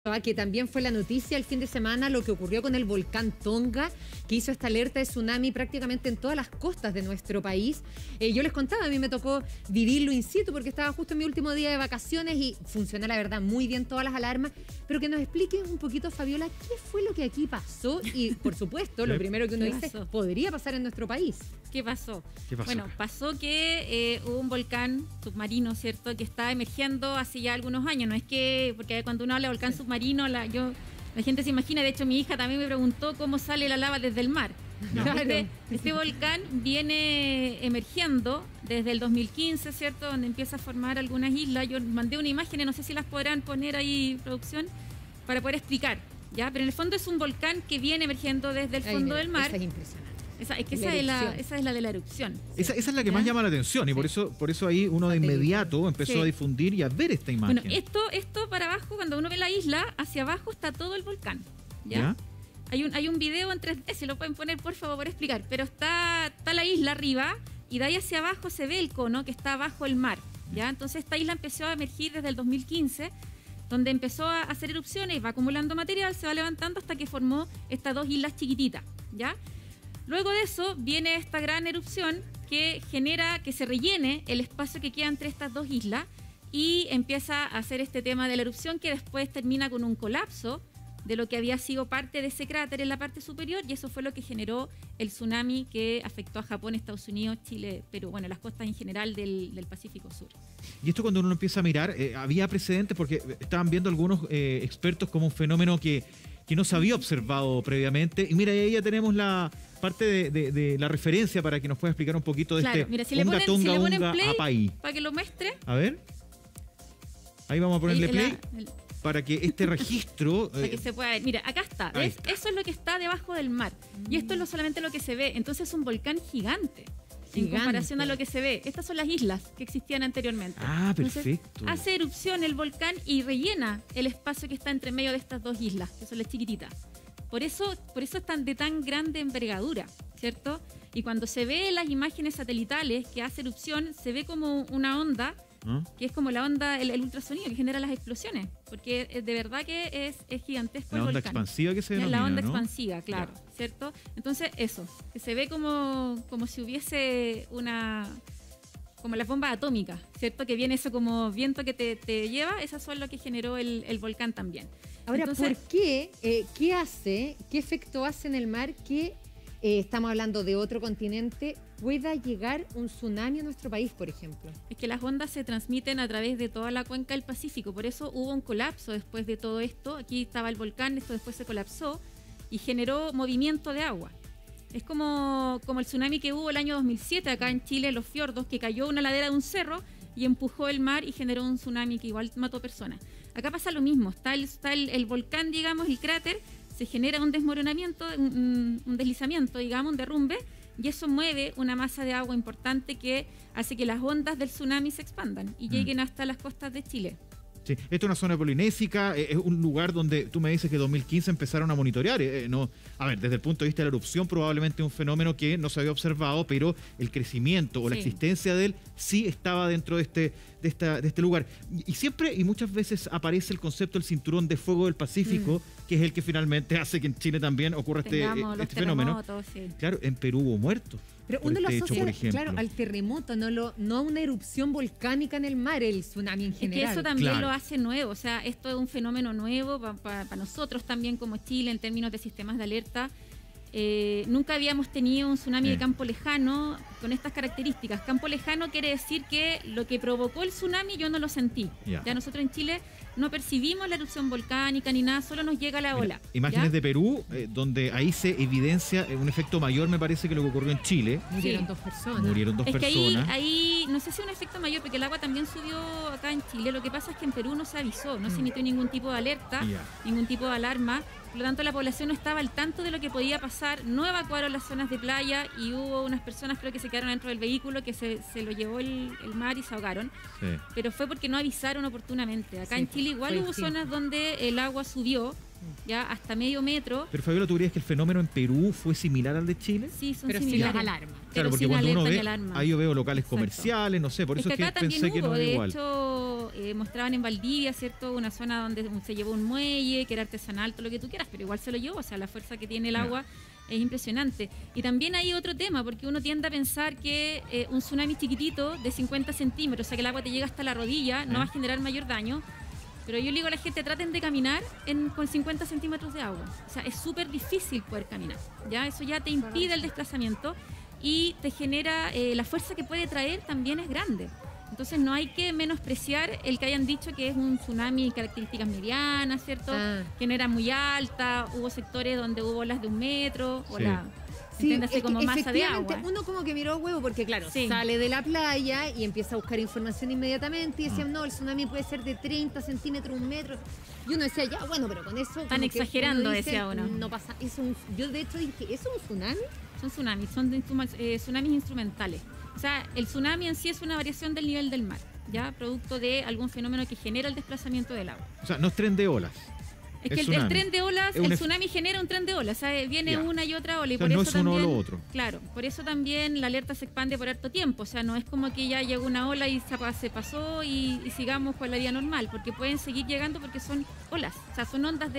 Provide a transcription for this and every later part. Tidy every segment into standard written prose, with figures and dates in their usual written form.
Que también fue la noticia el fin de semana, lo que ocurrió con el volcán Tonga, que hizo esta alerta de tsunami prácticamente en todas las costas de nuestro país. Yo les contaba, a mí me tocó vivirlo in situ porque estaba justo en mi último día de vacaciones y funcionó la verdad muy bien todas las alarmas, pero que nos expliquen un poquito, Fabiola, qué fue lo que aquí pasó y, por supuesto, lo primero que uno dice, podría pasar en nuestro país. ¿Qué pasó? Bueno, pasó que hubo un volcán submarino, ¿cierto?, que está emergiendo hace ya algunos años. No es que, porque cuando uno habla de volcán submarino, la gente se imagina, de hecho mi hija también me preguntó cómo sale la lava desde el mar. Claro. Este volcán viene emergiendo desde el 2015, ¿cierto?, donde empieza a formar algunas islas. Yo mandé una imagen, no sé si las podrán poner ahí, producción, para poder explicar, ¿ya? Pero en el fondo es un volcán que viene emergiendo desde el fondo del mar. Esa es impresionante. Esa es la de la erupción. Esa es la que más llama la atención y por eso ahí uno de inmediato empezó a difundir y a ver esta imagen. Bueno, esto para abajo, cuando uno ve la isla, hacia abajo está todo el volcán. ¿Ya? Hay un video en 3D, si lo pueden poner por favor para explicar, pero está la isla arriba y de ahí hacia abajo se ve el cono que está bajo el mar. ¿Ya? Entonces esta isla empezó a emergir desde el 2015, donde empezó a hacer erupciones, va acumulando material, se va levantando hasta que formó estas dos islas chiquititas. ¿Ya? Luego de eso viene esta gran erupción que genera que se rellene el espacio que queda entre estas dos islas y empieza a hacer este tema de la erupción que después termina con un colapso de lo que había sido parte de ese cráter en la parte superior, y eso fue lo que generó el tsunami que afectó a Japón, Estados Unidos, Chile, Perú, bueno, las costas en general del Pacífico Sur. Y esto cuando uno empieza a mirar, había precedentes porque estaban viendo algunos expertos como un fenómeno que no se había observado previamente. Y mira, ahí ya tenemos la parte de la referencia para que nos pueda explicar un poquito de mira, si le ponen play para que lo muestre. A ver. Ahí vamos a ponerle play para que este registro... para que se pueda ver. Mira, acá está. ¿Ves? Eso es lo que está debajo del mar. Y esto es solamente lo que se ve. Entonces es un volcán gigante. En comparación a lo que se ve. Estas son las islas que existían anteriormente. Ah, perfecto. Entonces, hace erupción el volcán y rellena el espacio que está entre medio de estas dos islas, que son las chiquititas. Por eso están de tan grande envergadura, ¿cierto? Y cuando se ve las imágenes satelitales que hace erupción, se ve como una onda, que es como la onda, el ultrasonido que genera las explosiones, porque de verdad que es gigantesco el volcán. La onda expansiva que se denomina, la onda ¿no? expansiva, claro, ¿cierto? Entonces eso, que se ve como si hubiese como las bombas atómicas, ¿cierto? Que viene eso como viento que te lleva, esas son lo que generó el volcán también. Ahora, entonces, ¿por qué? ¿Qué efecto hace en el mar que estamos hablando de otro continente, pueda llegar un tsunami a nuestro país, por ejemplo? Es que las ondas se transmiten a través de toda la cuenca del Pacífico, por eso hubo un colapso después de todo esto. Aquí estaba el volcán, esto después se colapsó y generó movimiento de agua. Es como el tsunami que hubo el año 2007 acá en Chile, en los fiordos, que cayó una ladera de un cerro y empujó el mar y generó un tsunami que igual mató personas. Acá pasa lo mismo, está el volcán, digamos, el cráter, se genera un desmoronamiento, un deslizamiento, digamos, un derrumbe, y eso mueve una masa de agua importante que hace que las ondas del tsunami se expandan y lleguen hasta las costas de Chile. Sí, esto es una zona polinésica, es un lugar donde tú me dices que en 2015 empezaron a monitorear. A ver, desde el punto de vista de la erupción, probablemente un fenómeno que no se había observado, pero el crecimiento o la existencia de él sí estaba dentro de este lugar. Y siempre y muchas veces aparece el concepto del cinturón de fuego del Pacífico, que es el que finalmente hace que en Chile también ocurra este fenómeno. Sí. Claro, en Perú hubo muertos. Pero uno lo asocia, claro, al terremoto, no a una erupción volcánica en el mar, el tsunami en general. Es que eso también lo hace nuevo, o sea, esto es un fenómeno nuevo para nosotros también como Chile en términos de sistemas de alerta. Nunca habíamos tenido un tsunami de campo lejano con estas características. Campo lejano quiere decir que lo que provocó el tsunami yo no lo sentí. Ya nosotros en Chile no percibimos la erupción volcánica ni nada, solo nos llega la ola. Imágenes de Perú, donde ahí se evidencia un efecto mayor, me parece, que lo que ocurrió en Chile. Murieron dos personas. Es que ahí no sé si un efecto mayor, porque el agua también subió acá en Chile. Lo que pasa es que en Perú no se avisó, no se emitió ningún tipo de alerta, ningún tipo de alarma. Por lo tanto, la población no estaba al tanto de lo que podía pasar, no evacuaron las zonas de playa y hubo unas personas, creo que se quedaron dentro del vehículo, que se lo llevó el mar y se ahogaron. Pero fue porque no avisaron oportunamente. Acá en Chile igual hubo zonas donde el agua subió ya hasta medio metro. Pero Fabiola, ¿tú crees que el fenómeno en Perú fue similar al de Chile? Sí, son Pero sin similares. las alarmas. Claro, Pero porque sin cuando uno alerta ni ve, alarma. ahí yo veo locales Exacto. comerciales, no sé, por Es eso que es que acá también pensé que no hubo, era de igual. hecho, mostraban en Valdivia, ¿cierto? Una zona donde se llevó un muelle, que era artesanal, todo lo que tú quieras, pero igual se lo llevó, o sea, la fuerza que tiene el Ya. agua es impresionante. Y también hay otro tema, porque uno tiende a pensar que un tsunami chiquitito de 50 centímetros, o sea, que el agua te llega hasta la rodilla, no va a generar mayor daño. Pero yo le digo a la gente, traten de caminar con 50 centímetros de agua. O sea, es súper difícil poder caminar, ¿ya? Eso ya te impide el desplazamiento y te genera, la fuerza que puede traer también es grande. Entonces no hay que menospreciar el que hayan dicho que es un tsunami de características medianas, ¿cierto? Que no era muy alta, hubo sectores donde hubo olas de 1 metro, Sí. olas, Sí, entiéndase es que como masa de efectivamente agua. uno como que miró huevo porque claro, Sí. sale de la playa y empieza a buscar información inmediatamente y decían, no, el tsunami puede ser de 30 centímetros, 1 metro. Y uno decía, ya, bueno, pero con eso... Están como que exagerando, uno dice, decía uno. No pasa, yo de hecho dije, ¿eso es un tsunami? Son tsunamis, tsunamis instrumentales. O sea, el tsunami en sí es una variación del nivel del mar, ¿ya? Producto de algún fenómeno que genera el desplazamiento del agua. O sea, no es tren de olas. Es Es que el tsunami. tren de olas, Es un el ef- tsunami genera un tren de olas, o sea, viene Ya. una y otra ola y O sea, por no eso es uno o también, lo otro. claro, por eso también la alerta se expande por harto tiempo, o sea, no es como que ya llegó una ola y se pasó y sigamos con la vida normal, porque pueden seguir llegando porque son olas, o sea, son ondas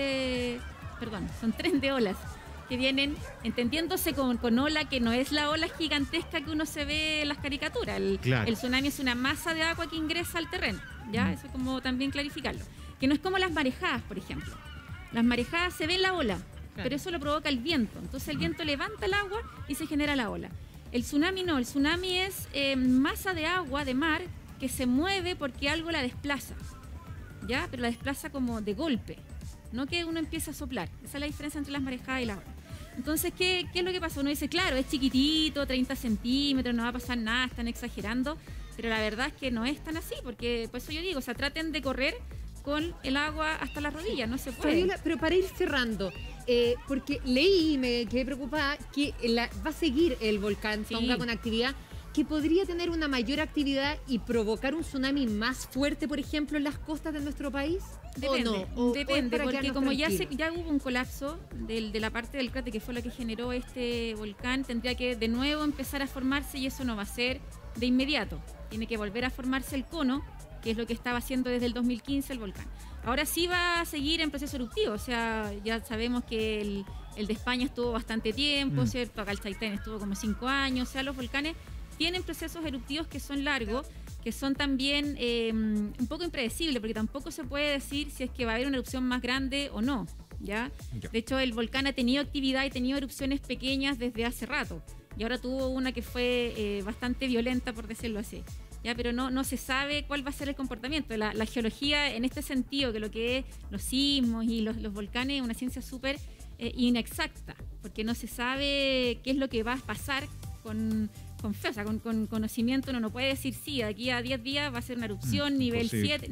son tren de olas que vienen entendiéndose con ola, que no es la ola gigantesca que uno se ve en las caricaturas. Claro. El tsunami es una masa de agua que ingresa al terreno, ¿ya? Eso es como también clarificarlo. Que no es como las marejadas, por ejemplo. Las marejadas se ve en la ola, pero eso lo provoca el viento. Entonces el viento levanta el agua y se genera la ola. El tsunami no, el tsunami es masa de agua, de mar, que se mueve porque algo la desplaza, ¿ya? Pero la desplaza como de golpe, no que uno empieza a soplar. Esa es la diferencia entre las marejadas y la ola. Entonces, ¿qué es lo que pasa? Uno dice, claro, es chiquitito, 30 centímetros, no va a pasar nada, están exagerando, pero la verdad es que no es tan así, porque por eso yo digo, o sea, traten de correr con el agua hasta las rodillas, no se puede. Fabiola, pero para ir cerrando, porque leí y me quedé preocupada que va a seguir el volcán Sí. Tonga con actividad, que podría tener una mayor actividad y provocar un tsunami más fuerte, por ejemplo, en las costas de nuestro país. Depende, ¿O no? ¿O es depende, para porque quedarnos como tranquilos? ya hubo un colapso de la parte del cráter que fue la que generó este volcán, tendría que de nuevo empezar a formarse y eso no va a ser de inmediato. Tiene que volver a formarse el cono, que es lo que estaba haciendo desde el 2015 el volcán. Ahora sí va a seguir en proceso eruptivo, o sea, ya sabemos que el de España estuvo bastante tiempo, ¿cierto? Acá el Chaitén estuvo como 5 años, o sea, los volcanes tienen procesos eruptivos que son largos, que son también un poco impredecibles, porque tampoco se puede decir si es que va a haber una erupción más grande o no, ¿ya? Ya. De hecho, el volcán ha tenido actividad y tenido erupciones pequeñas desde hace rato, y ahora tuvo una que fue bastante violenta, por decirlo así. Ya, pero no se sabe cuál va a ser el comportamiento. La geología, en este sentido, que lo que es los sismos y los volcanes, es una ciencia súper inexacta, porque no se sabe qué es lo que va a pasar con fe, o sea, con conocimiento. Uno no puede decir, sí, de aquí a 10 días va a ser una erupción nivel imposible. 7.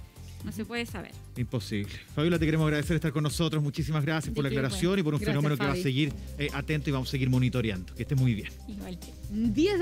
No se puede saber. Imposible. Fabiola, te queremos agradecer estar con nosotros. Muchísimas gracias por la De qué, aclaración y por un Gracias, fenómeno que va a Fabi. seguir atento y vamos a seguir monitoreando. Que esté muy bien. Igual. 10